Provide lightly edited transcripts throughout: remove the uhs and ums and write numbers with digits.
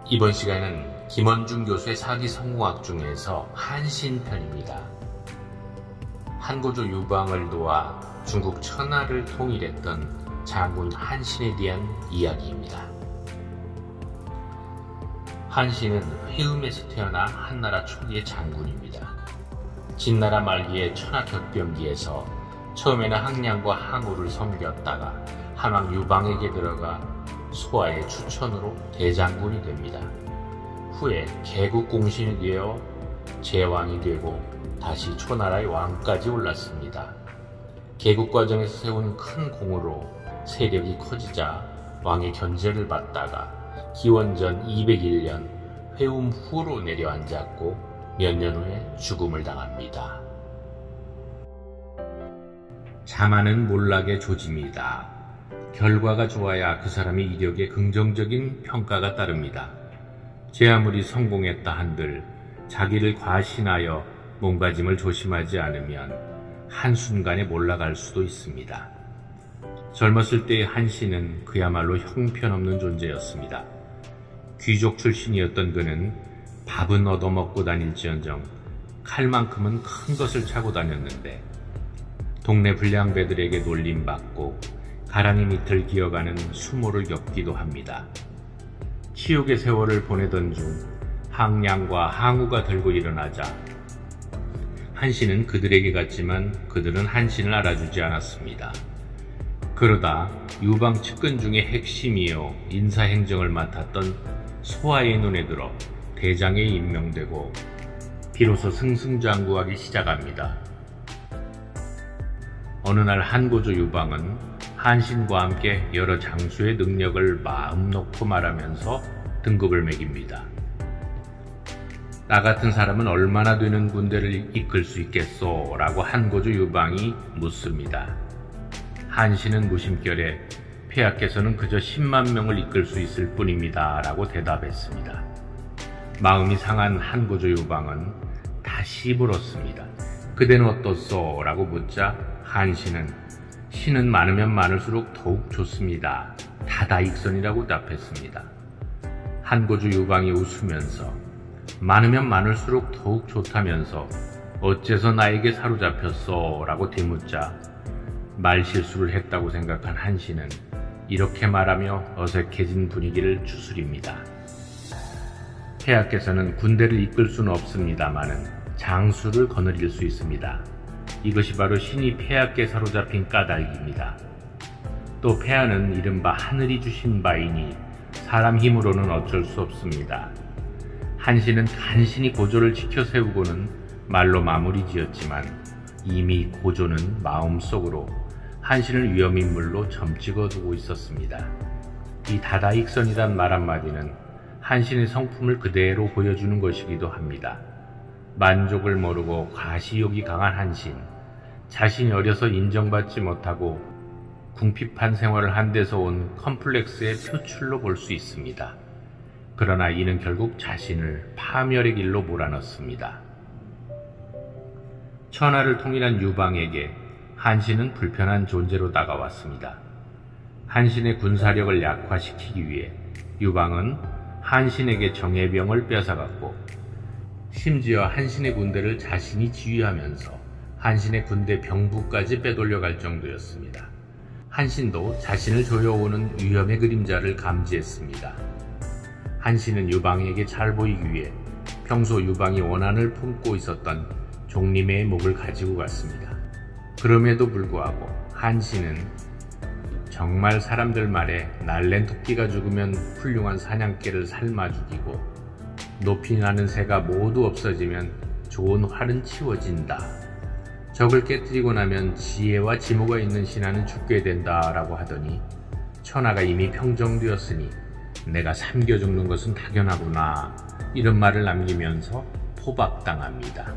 이번 시간은 김원중 교수의 사기성공학 중에서 한신편입니다. 한고조 유방을 도와 중국 천하를 통일했던 장군 한신에 대한 이야기입니다. 한신은 회음에서 태어나 한나라 초기의 장군입니다. 진나라 말기에 천하격변기에서 처음에는 항량과 항우를 섬겼다가 한왕 유방에게 들어가 소아의 추천으로 대장군이 됩니다. 후에 개국공신이 되어 제왕이 되고 다시 초나라의 왕까지 올랐습니다. 개국 과정에서 세운 큰 공으로 세력이 커지자 왕의 견제를 받다가 기원전 201년 회음 후로 내려앉았고 몇 년 후에 죽음을 당합니다. 자만은 몰락의 조짐이다. 결과가 좋아야 그 사람의 이력에 긍정적인 평가가 따릅니다. 제 아무리 성공했다 한들 자기를 과신하여 몸가짐을 조심하지 않으면 한순간에 몰락할 수도 있습니다. 젊었을 때의 한신은 그야말로 형편없는 존재였습니다. 귀족 출신이었던 그는 밥은 얻어먹고 다닐지언정 칼만큼은 큰 것을 차고 다녔는데 동네 불량배들에게 놀림받고 가랑이 밑을 기어가는 수모를 겪기도 합니다. 치욕의 세월을 보내던 중 항량과 항우가 들고 일어나자 한신은 그들에게 갔지만 그들은 한신을 알아주지 않았습니다. 그러다 유방 측근 중에 핵심이요 인사행정을 맡았던 소아의 눈에 들어 대장에 임명되고 비로소 승승장구하기 시작합니다. 어느 날 한고조 유방은 한신과 함께 여러 장수의 능력을 마음 놓고 말하면서 등급을 매깁니다. 나 같은 사람은 얼마나 되는 군대를 이끌 수 있겠소? 라고 한고조 유방이 묻습니다. 한신은 무심결에 폐하께서는 그저 10만 명을 이끌 수 있을 뿐입니다. 라고 대답했습니다. 마음이 상한 한고조 유방은 다시 물었습니다. 그대는 어떻소? 라고 묻자 한신은 신은 많으면 많을수록 더욱 좋습니다. 다다익선이라고 답했습니다. 한고조 유방이 웃으면서 많으면 많을수록 더욱 좋다면서 어째서 나에게 사로잡혔어? 라고 되묻자 말실수를 했다고 생각한 한신은 이렇게 말하며 어색해진 분위기를 추스립니다. 폐하께서는 군대를 이끌 수는 없습니다마는 장수를 거느릴 수 있습니다. 이것이 바로 신이 폐하께 사로잡힌 까닭입니다. 또 폐하는 이른바 하늘이 주신 바이니 사람 힘으로는 어쩔 수 없습니다. 한신은 간신히 고조를 지켜 세우고는 말로 마무리 지었지만 이미 고조는 마음속으로 한신을 위험인물로 점찍어 두고 있었습니다. 이 다다익선이란 말 한마디는 한신의 성품을 그대로 보여주는 것이기도 합니다. 만족을 모르고 과시욕이 강한 한신, 자신이 어려서 인정받지 못하고 궁핍한 생활을 한 데서 온 컴플렉스의 표출로 볼 수 있습니다. 그러나 이는 결국 자신을 파멸의 길로 몰아넣습니다. 천하를 통일한 유방에게 한신은 불편한 존재로 다가왔습니다. 한신의 군사력을 약화시키기 위해 유방은 한신에게 정예병을 뺏어갔고 심지어 한신의 군대를 자신이 지휘하면서 한신의 군대 병부까지 빼돌려갈 정도였습니다. 한신도 자신을 조여오는 위험의 그림자를 감지했습니다. 한신은 유방에게 잘 보이기 위해 평소 유방이 원한을 품고 있었던 종림의 목을 가지고 갔습니다. 그럼에도 불구하고 한신은 정말 사람들 말에 날랜 토끼가 죽으면 훌륭한 사냥개를 삶아 죽이고 높이 나는 새가 모두 없어지면 좋은 활은 치워진다. 적을 깨뜨리고 나면 지혜와 지모가 있는 신하는 죽게 된다 라고 하더니 천하가 이미 평정되었으니 내가 삼겨 죽는 것은 당연하구나 이런 말을 남기면서 포박당합니다.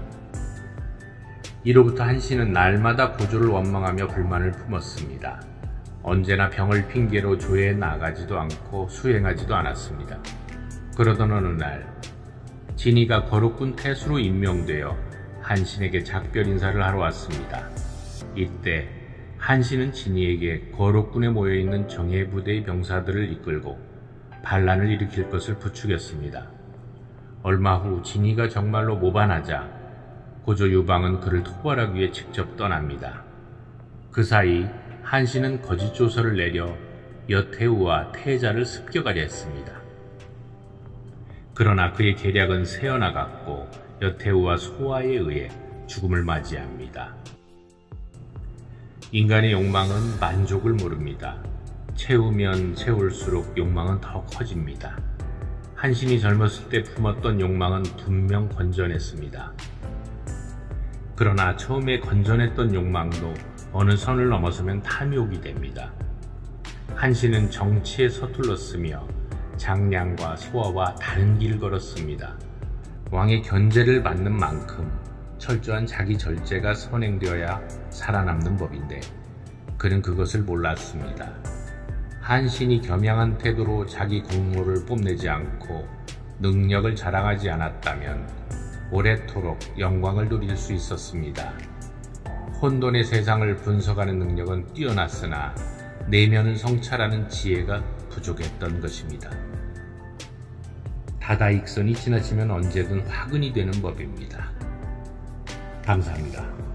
이로부터 한신은 날마다 고조를 원망하며 불만을 품었습니다. 언제나 병을 핑계로 조에 나가지도 않고 수행하지도 않았습니다. 그러던 어느 날 진이가 거룩군 태수로 임명되어 한신에게 작별 인사를 하러 왔습니다. 이때 한신은 진이에게 거룩군에 모여있는 정예부대의 병사들을 이끌고 반란을 일으킬 것을 부추겼습니다. 얼마 후 진이가 정말로 모반하자 고조 유방은 그를 토벌하기 위해 직접 떠납니다. 그 사이 한신은 거짓 조서를 내려 여태우와 태자를 습격하려 했습니다. 그러나 그의 계략은 새어나갔고 여태우와 소아에 의해 죽음을 맞이합니다. 인간의 욕망은 만족을 모릅니다. 채우면 채울수록 욕망은 더 커집니다. 한신이 젊었을 때 품었던 욕망은 분명 건전했습니다. 그러나 처음에 건전했던 욕망도 어느 선을 넘어서면 탐욕이 됩니다. 한신은 정치에 서툴렀으며 장량과 소아와 다른 길을 걸었습니다. 왕의 견제를 받는 만큼 철저한 자기 절제가 선행되어야 살아남는 법인데 그는 그것을 몰랐습니다. 한신이 겸양한 태도로 자기 공로를 뽐내지 않고 능력을 자랑하지 않았다면 오래도록 영광을 누릴 수 있었습니다. 혼돈의 세상을 분석하는 능력은 뛰어났으나 내면을 성찰하는 지혜가 부족했던 것입니다. 다다익선이 지나치면 언제든 화근이 되는 법입니다. 감사합니다.